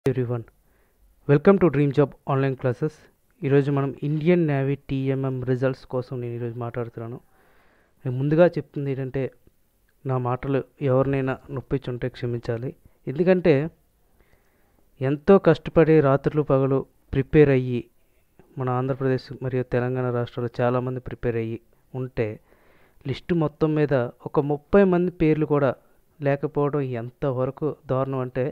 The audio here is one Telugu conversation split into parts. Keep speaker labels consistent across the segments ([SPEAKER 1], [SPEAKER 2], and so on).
[SPEAKER 1] everyone, welcome to DREAMJOB online classes. ఈరోజు మనం ఇండియన్ నేవీ టీఎంఎం రిజల్ట్స్ కోసం నేను ఈరోజు మాట్లాడుతున్నాను. నేను ముందుగా చెప్తుంది ఏంటంటే నా మాటలు ఎవరినైనా నొప్పించుంటే క్షమించాలి. ఎందుకంటే ఎంతో కష్టపడి రాత్రులు పగలు ప్రిపేర్ అయ్యి మన ఆంధ్రప్రదేశ్ మరియు తెలంగాణ రాష్ట్రాల్లో చాలామంది ప్రిపేర్ అయ్యి ఉంటే లిస్టు మొత్తం మీద ఒక 30 మంది పేర్లు కూడా లేకపోవడం ఎంతవరకు దారుణం అంటే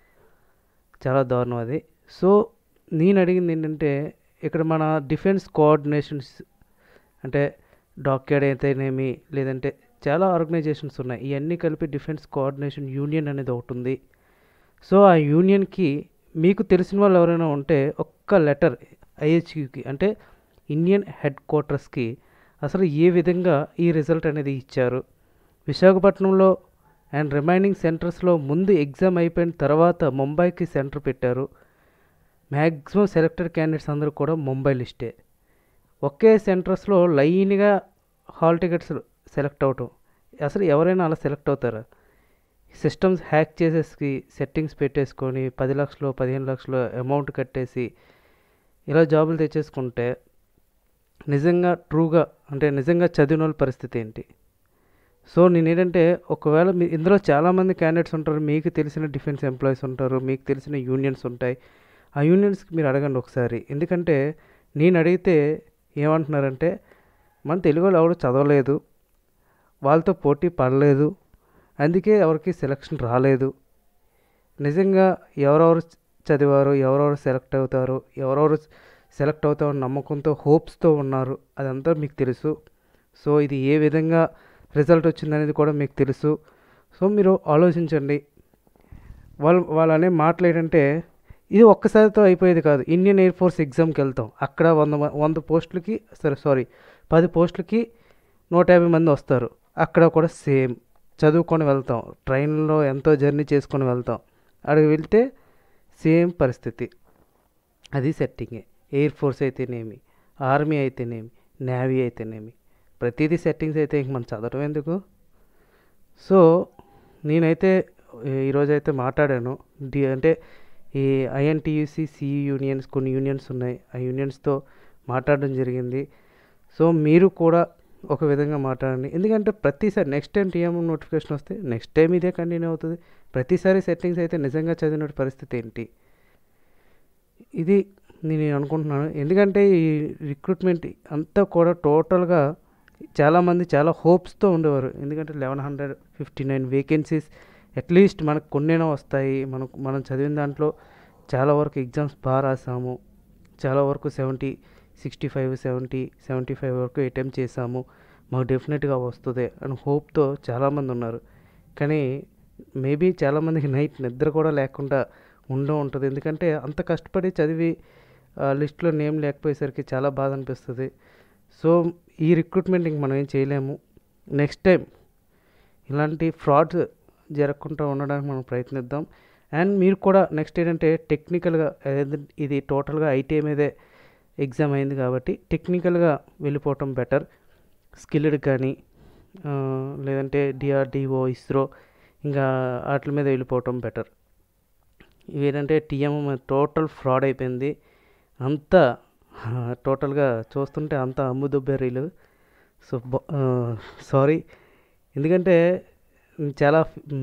[SPEAKER 1] చాలా దారుణం అది. సో నేను అడిగింది ఏంటంటే ఇక్కడ మన డిఫెన్స్ కోఆర్డినేషన్స్ అంటే డాక్యార్డ్ అయితేనేమి లేదంటే చాలా ఆర్గనైజేషన్స్ ఉన్నాయి. ఇవన్నీ కలిపి డిఫెన్స్ కోఆర్డినేషన్ యూనియన్ అనేది ఒకటి ఉంది. సో ఆ యూనియన్కి మీకు తెలిసిన వాళ్ళు ఎవరైనా ఉంటే ఒక్క లెటర్ ఐహెచ్క్యూకి అంటే ఇండియన్ హెడ్ క్వార్టర్స్కి అసలు ఏ విధంగా ఈ రిజల్ట్ అనేది ఇచ్చారు, విశాఖపట్నంలో అండ్ రిమైనింగ్ సెంటర్స్లో ముందు ఎగ్జామ్ అయిపోయిన తర్వాత ముంబైకి సెంటర్ పెట్టారు. మ్యాక్సిమం సెలెక్టెడ్ క్యాండిడేట్స్ అందరూ కూడా ముంబై లిస్టే. ఒకే సెంటర్స్లో లైన్గా హాల్ టికెట్స్ సెలెక్ట్ అవటం, అసలు ఎవరైనా అలా సెలెక్ట్ అవుతారా? సిస్టమ్స్ హ్యాక్ చేసేసి సెట్టింగ్స్ పెట్టేసుకొని 10 లక్షలు 15 లక్షలు అమౌంట్ కట్టేసి ఇలా జాబులు తెచ్చేసుకుంటే నిజంగా ట్రూగా అంటే నిజంగా చదివిన వాళ్ళ పరిస్థితి ఏంటి? సో నేను ఏంటంటే ఒకవేళ ఇందులో చాలామంది క్యాండిడేట్స్ ఉంటారు, మీకు తెలిసిన డిఫెన్స్ ఎంప్లాయీస్ ఉంటారు, మీకు తెలిసిన యూనియన్స్ ఉంటాయి. ఆ యూనియన్స్కి మీరు అడగండి ఒకసారి. ఎందుకంటే నేను అడిగితే ఏమంటున్నారంటే మన తెలుగు వాళ్ళు ఎవరు చదవలేదు, వాళ్ళతో పోటీ పడలేదు, అందుకే ఎవరికి సెలక్షన్ రాలేదు. నిజంగా ఎవరెవరు చదివారు, ఎవరెవరు సెలెక్ట్ అవుతారు, ఎవరెవరు సెలెక్ట్ అవుతారో నమ్మకంతో హోప్స్తో ఉన్నారు, అదంతా మీకు తెలుసు. సో ఇది ఏ విధంగా రిజల్ట్ వచ్చిందనేది కూడా మీకు తెలుసు. సో మీరు ఆలోచించండి. వాళ్ళు అనే మాటలు ఏంటంటే ఇది ఒక్కసారితో అయిపోయేది కాదు. ఇండియన్ ఎయిర్ ఫోర్స్ ఎగ్జామ్కి వెళ్తాం, అక్కడ 100 పోస్టులకి 10 పోస్టులకి 150 మంది వస్తారు. అక్కడ కూడా సేమ్ చదువుకొని వెళ్తాం, ట్రైన్లో ఎంతో జర్నీ చేసుకొని వెళ్తాం, అక్కడికి వెళ్తే సేమ్ పరిస్థితి. అది సెట్టింగే. ఎయిర్ ఫోర్స్ అయితేనేమి, ఆర్మీ అయితేనేమి, నేవీ అయితేనేమి, ప్రతిదీ సెట్టింగ్స్ అయితే ఇంక మనం చదవడం ఎందుకు? సో నేనైతే ఈరోజైతే మాట్లాడాను. అంటే ఈ ఐఎన్టీయూసీ సిఈ యూనియన్స్ కొన్ని యూనియన్స్ ఉన్నాయి, ఆ యూనియన్స్తో మాట్లాడడం జరిగింది. సో మీరు కూడా ఒక విధంగా మాట్లాడండి. ఎందుకంటే ప్రతిసారి నెక్స్ట్ టైం టీఎం నోటిఫికేషన్ వస్తే నెక్స్ట్ టైం ఇదే కంటిన్యూ అవుతుంది. ప్రతిసారి సెట్టింగ్స్ అయితే నిజంగా చదివిన పరిస్థితి ఏంటి? ఇది నేను అనుకుంటున్నాను. ఎందుకంటే ఈ రిక్రూట్మెంట్ అంతా కూడా టోటల్గా చాలామంది చాలా హోప్స్తో ఉండేవారు. ఎందుకంటే 1159 వేకెన్సీస్ అట్లీస్ట్ మనకు కొన్నైనా వస్తాయి, మనం చదివిన దాంట్లో చాలా వరకు ఎగ్జామ్స్ బాగా రాసాము, చాలా వరకు 70, 65, 70, 75 వరకు అటెంప్ట్ చేసాము, మాకు డెఫినెట్గా వస్తుంది అని హోప్తో చాలామంది ఉన్నారు. కానీ మేబీ చాలామందికి నైట్ నిద్ర కూడా లేకుండా ఉంటుంది. ఎందుకంటే అంత కష్టపడి చదివి లిస్ట్లో నేమ్ లేకపోయేసరికి చాలా బాధ అనిపిస్తుంది. సో ఈ రిక్రూట్మెంట్ ఇంక మనం ఏం చేయలేము. నెక్స్ట్ టైం ఇలాంటి ఫ్రాడ్స్ జరగకుండా ఉండడానికి మనం ప్రయత్నిద్దాం. అండ్ మీరు కూడా నెక్స్ట్ ఏంటంటే టెక్నికల్గా ఇది టోటల్గా ఐటీఐ మీదే ఎగ్జామ్ అయింది కాబట్టి టెక్నికల్గా వెళ్ళిపోవటం బెటర్. స్కిల్డ్ కానీ లేదంటే డిఆర్డిఓ, ఇస్రో ఇంకా వాటి మీద వెళ్ళిపోవటం బెటర్. ఇవేంటంటే టీఎం టోటల్ ఫ్రాడ్ అయిపోయింది. అంతా టోటల్గా చూస్తుంటే అంతా అమ్ముదుబ్బేరీలు. సో సారీ, ఎందుకంటే చాలా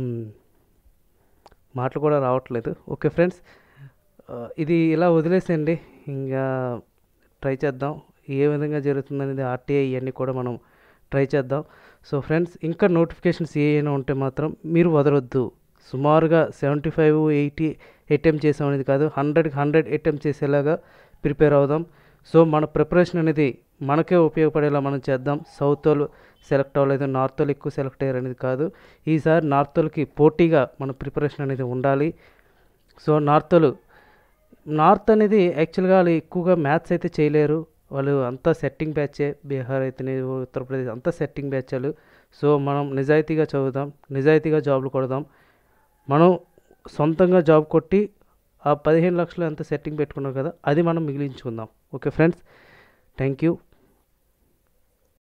[SPEAKER 1] మాటలు కూడా రావట్లేదు. ఓకే ఫ్రెండ్స్, ఇది ఇలా వదిలేసేయండి. ఇంకా ట్రై చేద్దాం ఏ విధంగా జరుగుతుందనేది. ఆర్టీఐ ఇవన్నీ కూడా మనం ట్రై చేద్దాం. సో ఫ్రెండ్స్, ఇంకా నోటిఫికేషన్స్ ఏమైనా ఉంటే మాత్రం మీరు వదలొద్దు. సుమారుగా 75, 80 అటెంప్ట్ చేసాం అనేది కాదు, 100కి 100 అటెంప్ట్ చేసేలాగా ప్రిపేర్ అవుదాం. సో మన ప్రిపరేషన్ అనేది మనకే ఉపయోగపడేలా మనం చేద్దాం. సౌత్ వాళ్ళు సెలెక్ట్ అవ్వలేదు, నార్త్ వాళ్ళు ఎక్కువ సెలెక్ట్ అయ్యారు అనేది కాదు. ఈసారి నార్త్ వాళ్ళకి పోటీగా మన ప్రిపరేషన్ అనేది ఉండాలి. సో నార్త్ అనేది యాక్చువల్గా వాళ్ళు ఎక్కువగా మ్యాథ్స్ అయితే చేయలేరు, వాళ్ళు అంతా సెట్టింగ్ బ్యాచే. బీహార్ అయితేనే, ఉత్తరప్రదేశ్ అంతా సెట్టింగ్ బ్యాచ్లు. సో మనం నిజాయితీగా చదువుదాం, నిజాయితీగా జాబ్లు కొడదాం. మనం సొంతంగా జాబ్ కొట్టి ఆ 15 లక్షలు ఎంత సెట్టింగ్ పెట్టుకున్నాం కదా, అది మనం మిగిలించుకుందాం. Okay friends, thank you.